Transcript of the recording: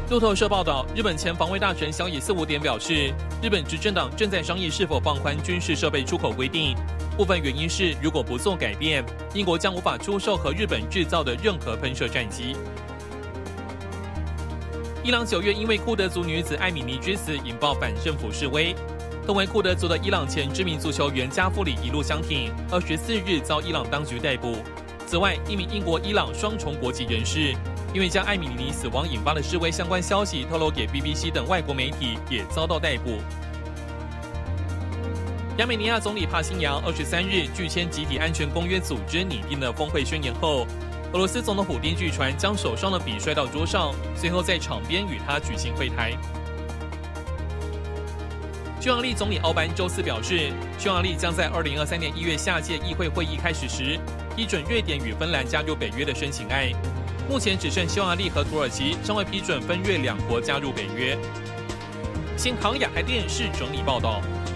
路透社报道，日本前防卫大臣小野四五点表示，日本执政党正在商议是否放宽军事设备出口规定。部分原因是，如果不做改变，英国将无法出售和日本制造的任何喷射战机。伊朗9月因为库德族女子艾米尼之死引爆反政府示威。同为库德族的伊朗前知名足球员加夫里一路相挺，24日遭伊朗当局逮捕。此外，一名英国、伊朗双重国籍人士，因为将艾米尼死亡引发的示威相关消息透露给 BBC 等外国媒体，也遭到逮捕。亚美尼亚总理帕辛扬23日拒签集体安全公约组织拟定的峰会宣言后，俄罗斯总统普丁据传将手上的笔摔到桌上，随后在场边与他举行会谈。匈牙利总理奥班周四表示，匈牙利将在2023年1月下届议会会议开始时，批准瑞典与芬兰加入北约的申请案。目前只剩匈牙利和土耳其尚未批准芬瑞两国加入北约。新唐亚太电视整理报道。